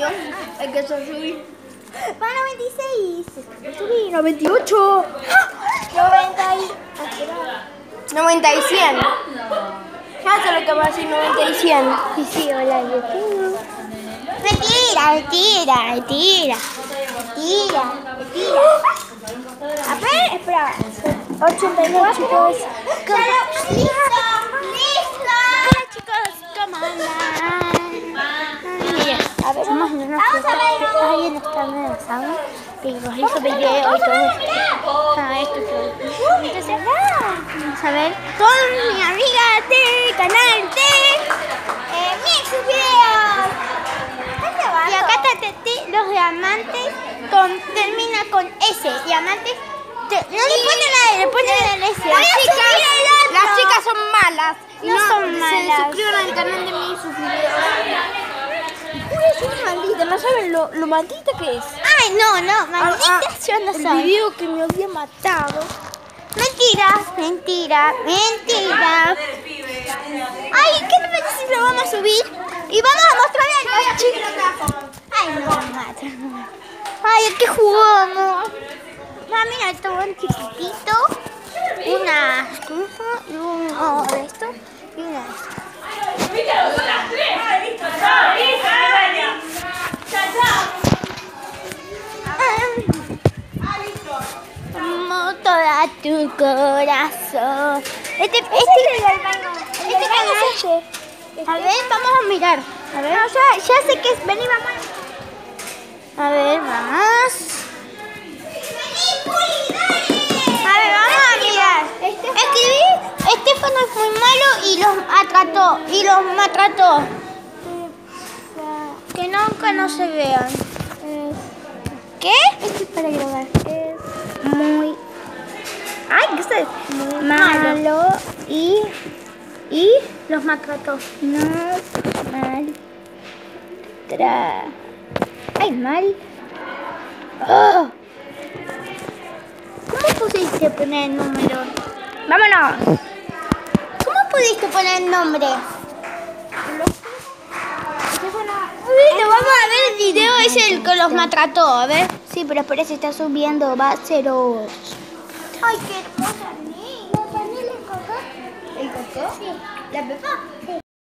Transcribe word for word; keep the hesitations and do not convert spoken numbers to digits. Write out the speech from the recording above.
Hay que subir. Va a noventa y seis. Subí, noventa y ocho. noventa y... noventa y cien. Ya sé lo que va a decir noventa y cien. Sí, sí, hola, YouTube. Mentira, mentira, mentira. Mentira, mentira. A ver, espera. ochenta y nueve, chicos. ¡Listo! ¡Listo! Hola, chicos, ¿cómo andan? Miren, a ver, más o menos que alguien está amenazado. Que nos hizo video y todo esto. Ah, esto y todo. Entonces, vamos a ver con mi amiga de canal de eh, Mix Videos. Y acá está Tete, los diamantes con, termina con S. Diamantes. Te, no le ponen la E, le ponen el S. Las chicas, las chicas son malas. No, no son se malas. suscriban al canal de mí y sus videos. Uy, es una maldita, no saben lo, lo maldita que es. Ay, no, no, maldita, Ah, ah, yo no el soy. video que me había matado. Mentira, mentira, mentira. Ay, ¿qué te parece si lo vamos a subir? Y vamos a mostrarle a los chicos. Ay, no, mata. Ay, ¿a qué jugamos? Ah, mira, esto un chiquitito. Una esponja y uno de esto. Y una de esto. Como toda tu corazón. Este, este, este, este canal. A ver, vamos a mirar. A ver, no, ya, ya sé que es. Vení, vamos. A ver, vamos. A ver, vamos a mirar. Escribí, Estefano es muy malo y los maltrató. Y los maltrató. Que nunca no se vean. ¿Qué? Esto es para grabar. Es muy... Ay, ¿qué sé? Muy malo. malo y... Y los maltrató. No, mal. Tra... Ay, mal. Oh. ¿Cómo pudiste poner el número? ¡Vámonos! ¿Cómo pudiste poner el nombre? Uy, lo vamos a ver el video, es el que los maltrató, a ver. Sí, pero espera, se está subiendo, va a ser os. Ay, qué hermosa niña. ¿La Daniela el coco? ¿El coco? Sí. ¿La Pepa? Sí.